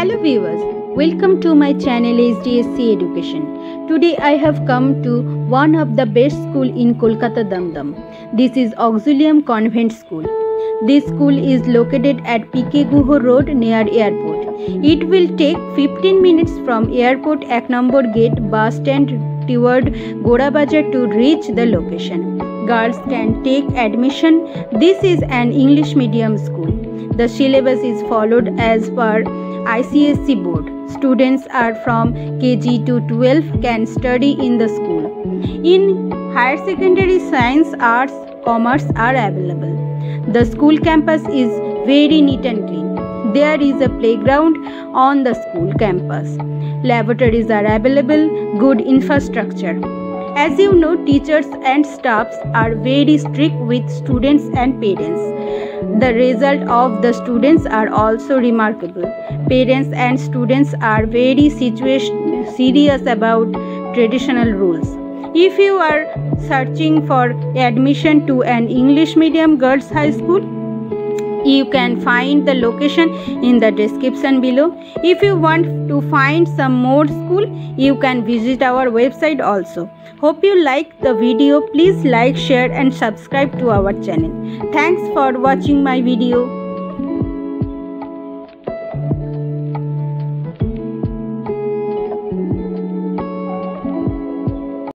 Hello viewers, welcome to my channel SDSC Education. Today I have come to one of the best school in Kolkata, Damdam. This is Auxilium Convent School. This school is located at PK Guho Road near airport. It will take 15 minutes from airport Ek number gate bus stand toward Gorabazar to reach the location. Girls can take admission. This is an English medium school. The syllabus is followed as per ICSE board. Students are from KG to 12 can study in the school. In higher secondary, science, arts, commerce are available. The school campus is very neat and clean. There is a playground on the school campus. Laboratories are available, good infrastructure. As you know, teachers and staffs are very strict with students and parents. The result of the students are also remarkable. Parents and students are very serious about traditional rules. If you are searching for admission to an English medium girls high school, you can find the location in the description below. If you want to find some more school, you can visit our website also. Hope you like the video. Please like, share and subscribe to our channel. Thanks for watching my video.